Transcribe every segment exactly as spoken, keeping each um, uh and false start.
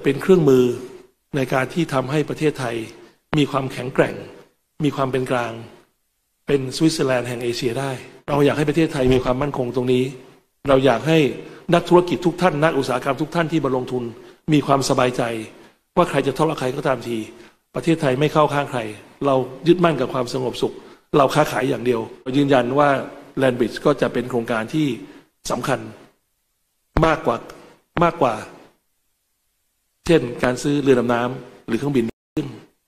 เป็นเครื่องมือในการที่ทำให้ประเทศไทยมีความแข็งแกร่งมีความเป็นกลางเป็นสวิตเซอร์แลนด์แห่งเอเชียได้เราอยากให้ประเทศไทยมีความมั่นคงตรงนี้เราอยากให้นักธุรกิจทุกท่านนักอุตสาหกรรมทุกท่านที่มาลงทุนมีความสบายใจว่าใครจะทะเลาะใครก็ตามทีประเทศไทยไม่เข้าข้างใครเรายึดมั่นกับความสงบสุขเราค้าขายอย่างเดียวยืนยันว่า Land Bridge ก็จะเป็นโครงการที่สำคัญมากกว่ามากกว่าเช่นการซื้อเรือดำน้ำหรือเครื่องบินขึ้น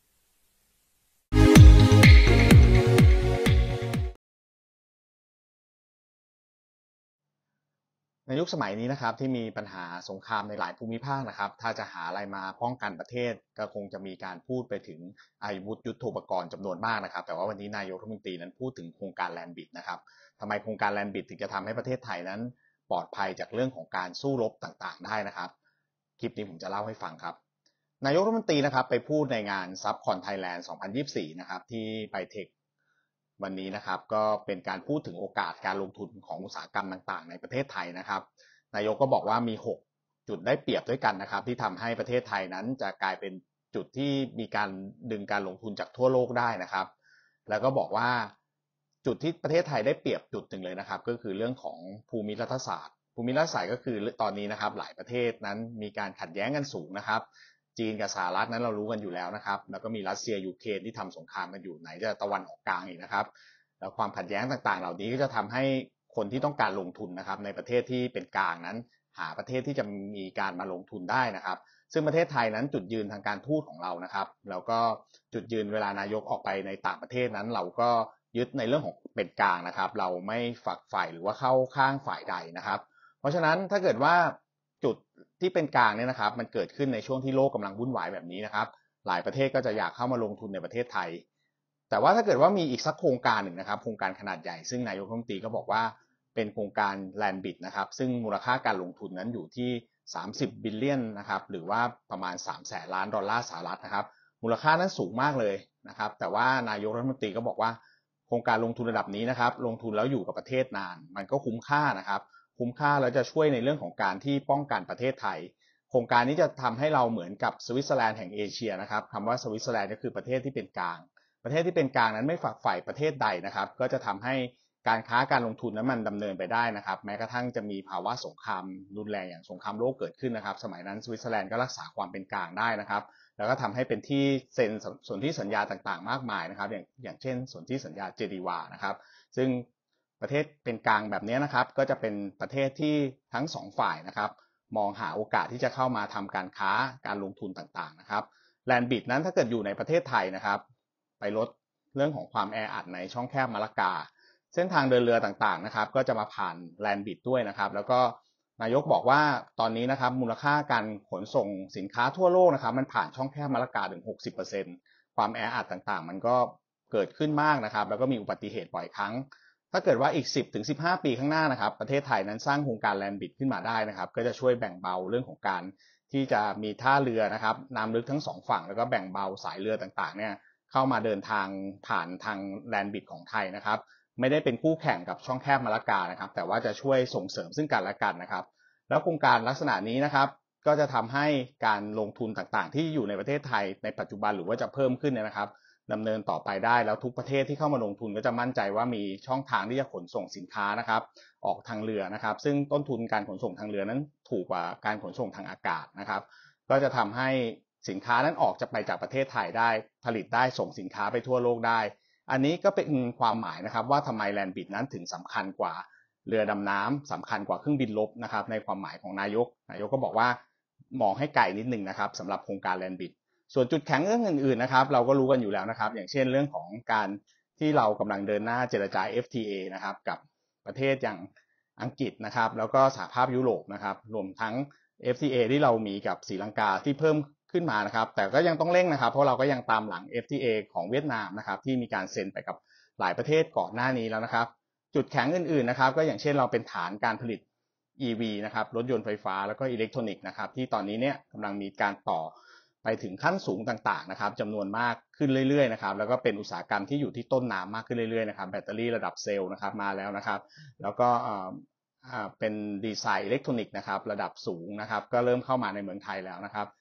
ในยุคสมัยนี้นะครับที่มีปัญหาสงครามในหลายภูมิภาคนะครับถ้าจะหาอะไรมาป้องกันประเทศก็คงจะมีการพูดไปถึงอาวุธยุทโธปกรณ์จำนวนมากนะครับแต่ว่าวันนี้นายกรัฐมนตรีนั้นพูดถึงโครงการแลนด์บิดนะครับทำไมโครงการแลนด์บิดถึงจะทำให้ประเทศไทยนั้นปลอดภัยจากเรื่องของการสู้รบต่างๆได้นะครับคลิปนี้ผมจะเล่าให้ฟังครับนายกรัฐมนตรีนะครับไปพูดในงานซับคอนไทยแลนด์สองพันยี่สิบสี่นะครับที่ไบเทควันนี้นะครับก็เป็นการพูดถึงโอกาสการลงทุนของอุตสาหกรรมต่างๆในประเทศไทยนะครับนายกก็บอกว่ามีหกจุดได้เปรียบด้วยกันนะครับที่ทำให้ประเทศไทยนั้นจะกลายเป็นจุดที่มีการดึงการลงทุนจากทั่วโลกได้นะครับแล้วก็บอกว่าจุดที่ประเทศไทยได้เปรียบจุดหนึ่งเลยนะครับก็คือเรื่องของภูมิรัฐศาสตร์ภูมิรัฐศาสตร์ก็คือตอนนี้นะครับหลายประเทศนั้นมีการขัดแย้งกันสูงนะครับจีนกับสหรัฐนั้นเรารู้กันอยู่แล้วนะครับแล้วก็มีรัสเซียยูเครนที่ทำสงครามกันอยู่ไหนจะตะวันออกกลางอีกนะครับแล้วความขัดแย้งต่างๆเหล่านี้ก็จะทำให้คนที่ต้องการลงทุนนะครับในประเทศที่เป็นกลางนั้นหาประเทศที่จะมีการมาลงทุนได้นะครับซึ่งประเทศไทยนั้นจุดยืนทางการทูตของเรานะครับแล้วก็จุดยืนเวลานายกออกไปในต่างประเทศนั้นเราก็ยึดในเรื่องของเป็นกลางนะครับเราไม่ฝักใฝ่หรือว่าเข้าข้างฝ่ายใดนะครับเพราะฉะนั้นถ้าเกิดว่าจุดที่เป็นกลางเนี่ยนะครับมันเกิดขึ้นในช่วงที่โลกกำลังวุ่นวายแบบนี้นะครับหลายประเทศก็จะอยากเข้ามาลงทุนในประเทศไทยแต่ว่าถ้าเกิดว่ามีอีกสักโครงการหนึ่งนะครับโครงการขนาดใหญ่ซึ่งนายกรัฐมนตรีก็บอกว่าเป็นโครงการ Land Bridge นะครับซึ่งมูลค่าการลงทุนนั้นอยู่ที่สามสิบบิลเลียนนะครับหรือว่าประมาณสามแสนล้านดอลลาร์สหรัฐนะครับมูลค่านั้นสูงมากเลยนะครับแต่ว่านายกรัฐมนตรีก็บอกว่าโครงการลงทุนระดับนี้นะครับลงทุนแล้วอยู่กับประเทศนานมันก็คุ้มค่านะครับคุ้มค่าแล้วจะช่วยในเรื่องของการที่ป้องกันประเทศไทยโครงการนี้จะทำให้เราเหมือนกับสวิตเซอร์แลนด์แห่งเอเชียนะครับคำว่าสวิตเซอร์แลนด์ก็คือประเทศที่เป็นกลางประเทศที่เป็นกลางนั้นไม่ฝักใฝ่ประเทศใดนะครับก็จะทำให้การค้าการลงทุนนั้นมันดำเนินไปได้นะครับแม้กระทั่งจะมีภาวะสงครามรุนแรงอย่างสงครามโลกเกิดขึ้นนะครับสมัยนั้นสวิตเซอร์แลนด์ก็รักษาความเป็นกลางได้นะครับแล้วก็ทำให้เป็นที่เซ็นสนธิสัญญาต่างๆมากมายนะครับอย่างอย่างเช่นสนธิสัญญาเจนีวานะครับซึ่งประเทศเป็นกลางแบบนี้นะครับก็จะเป็นประเทศที่ทั้งสองฝ่ายนะครับมองหาโอกาสที่จะเข้ามาทำการค้าการลงทุนต่างๆนะครับแลนด์บิดนั้นถ้าเกิดอยู่ในประเทศไทยนะครับไปลดเรื่องของความแออัดในช่องแคบมะละกาเส้นทางเดินเรือต่างๆนะครับก็จะมาผ่านแลนด์บิดด้วยนะครับแล้วก็นายกบอกว่าตอนนี้นะครับมูลค่าการขนส่งสินค้าทั่วโลกนะครับมันผ่านช่องแคบมะละกาถึง หกสิบเปอร์เซ็นต์ ความแออัดต่างๆมันก็เกิดขึ้นมากนะครับแล้วก็มีอุบัติเหตุบ่อยครั้งถ้าเกิดว่าอีก สิบถึงสิบห้า ปีข้างหน้านะครับประเทศไทยนั้นสร้างโครงการแลนด์บิดขึ้นมาได้นะครับก็จะช่วยแบ่งเบาเรื่องของการที่จะมีท่าเรือนะครับน้ำลึกทั้งสองฝั่งแล้วก็แบ่งเบาสายเรือต่างๆเนี่ยเข้ามาเดินทางผ่านทางแลนด์บิดของไทยนะครับไม่ได้เป็นคู่แข่งกับช่องแคบมะละกานะครับแต่ว่าจะช่วยส่งเสริมซึ่งกันและกันนะครับแล้วโครงการลักษณะนี้นะครับก็จะทำให้การลงทุนต่างๆที่อยู่ในประเทศไทยในปัจจุบันหรือว่าจะเพิ่มขึ้นนะครับดำเนินต่อไปได้แล้วทุกประเทศที่เข้ามาลงทุนก็จะมั่นใจว่ามีช่องทางที่จะขนส่งสินค้านะครับออกทางเรือนะครับซึ่งต้นทุนการขนส่งทางเรือนั้นถูกกว่าการขนส่งทางอากาศนะครับก็จะทำให้สินค้านั้นออกจากไปจากประเทศไทยได้ผลิตได้ส่งสินค้าไปทั่วโลกได้อันนี้ก็เป็นความหมายนะครับว่าทำไมแลนด์บิดนั้นถึงสำคัญกว่าเรือดำน้ำสำคัญกว่าเครื่องบินรบนะครับในความหมายของนายกนายกก็บอกว่ามองให้ไกลนิดนึงนะครับสำหรับโครงการแลนด์บิดส่วนจุดแข็งเรื่องอื่นๆนะครับเราก็รู้กันอยู่แล้วนะครับอย่างเช่นเรื่องของการที่เรากำลังเดินหน้าเจรจา เอฟ ที เอ นะครับกับประเทศอย่างอังกฤษนะครับแล้วก็สหภาพยุโรปนะครับรวมทั้ง เอฟ ที เอ ที่เรามีกับศรีลังกาที่เพิ่มขึ้นมานะครับแต่ก็ยังต้องเร่งนะครับเพราะเราก็ยังตามหลัง เอฟ ที เอ ของเวียดนามนะครับที่มีการเซ็นไปกับหลายประเทศก่อนหน้านี้แล้วนะครับจุดแข็งอื่นๆนะครับก็อย่างเช่นเราเป็นฐานการผลิต อี วี นะครับรถยนต์ไฟฟ้าแล้วก็อิเล็กทรอนิกส์นะครับที่ตอนนี้เนี่ยกำลังมีการต่อไปถึงขั้นสูงต่างๆนะครับจำนวนมากขึ้นเรื่อยๆนะครับแล้วก็เป็นอุตสาหกรรมที่อยู่ที่ต้นน้ำมากขึ้นเรื่อยๆนะครับแบตเตอรี่ระดับเซลล์นะครับมาแล้วนะครับแล้วก็เป็นดีไซน์อิเล็กทรอนิกส์นะครับระดับสูงนะครับก็เริ่มเข้ามาในเมืองไทยแล้วนะครับ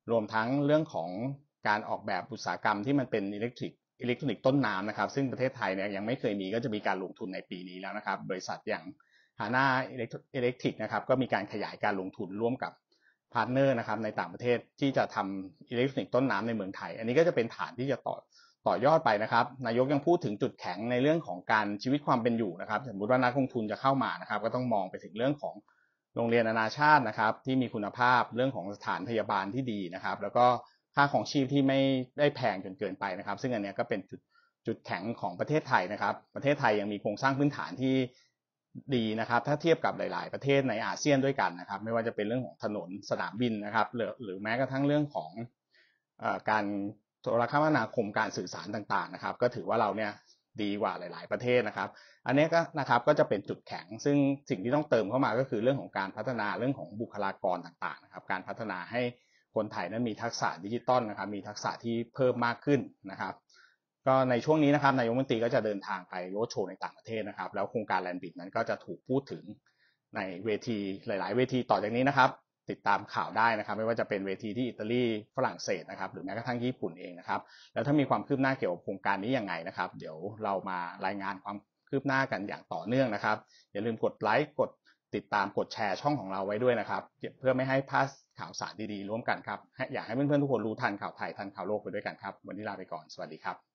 รวมทั้งเรื่องของการออกแบบอุตสาหกรรมที่มันเป็นอิเล็กทริกอิเล็กทรอนิกส์ต้นน้ำนะครับซึ่งประเทศไทยเนี่ยยังไม่เคยมีก็จะมีการลงทุนในปีนี้แล้วนะครับบริษัทอย่างฮาน่าอิเล็กทริกนะครับก็มีการขยายการลงทุนร่วมกับพาร์ทเนอร์นะครับในต่างประเทศที่จะทำอิเล็กทรอนิกส์ต้นน้ำในเมืองไทยอันนี้ก็จะเป็นฐานที่จะต่อต่อยอดไปนะครับนายกยังพูดถึงจุดแข็งในเรื่องของการชีวิตความเป็นอยู่นะครับสมมติว่านักลงทุนจะเข้ามานะครับก็ต้องมองไปถึงเรื่องของโรงเรียนนานาชาตินะครับที่มีคุณภาพเรื่องของสถานพยาบาลที่ดีนะครับแล้วก็ค่าของชีพที่ไม่ได้แพงจนเกินไปนะครับซึ่งอันนี้ก็เป็นจุดจุดแข็งของประเทศไทยนะครับประเทศไทยยังมีโครงสร้างพื้นฐานที่ดีนะครับถ้าเทียบกับหลายๆประเทศในอาเซียนด้วยกันนะครับไม่ว่าจะเป็นเรื่องของถนนสนามบินนะครับหรือหรือแม้กระทั่งเรื่องของเอ่อการโทรคมนาคมการสื่อสารต่างๆนะครับก็ถือว่าเราเนี่ยดีกว่าหลายๆประเทศนะครับอันนี้ก็นะครับก็จะเป็นจุดแข็งซึ่งสิ่งที่ต้องเติมเข้ามาก็คือเรื่องของการพัฒนาเรื่องของบุคลากรต่างๆนะครับการพัฒนาให้คนไทยนั้นมีทักษะดิจิตอลนะครับมีทักษะที่เพิ่มมากขึ้นนะครับก็ในช่วงนี้นะครับนายกรัฐมนตรีก็จะเดินทางไปโรดโชว์ในต่างประเทศนะครับแล้วโครงการแลนด์บริดจ์นั้นก็จะถูกพูดถึงในเวทีหลายๆเวทีต่อจากนี้นะครับติดตามข่าวได้นะครับไม่ว่าจะเป็นเวทีที่อิตาลีฝรั่งเศสนะครับหรือแม้กระทั่งญี่ปุ่นเองนะครับแล้วถ้ามีความคืบหน้าเกี่ยวกับโครงการนี้ยังไงนะครับเดี๋ยวเรามารายงานความคืบหน้ากันอย่างต่อเนื่องนะครับอย่าลืมกดไลค์กดติดตามกดแชร์ช่องของเราไว้ด้วยนะครับเพื่อไม่ให้พลาดข่าวสารดีๆร่วมกันครับอยากให้เพื่อนๆทุกคนรู้ทันข่าวไทยทันข่าวโลกไปด้วยกันครับวันนี้ลาไปก่อนสวัสดีครับ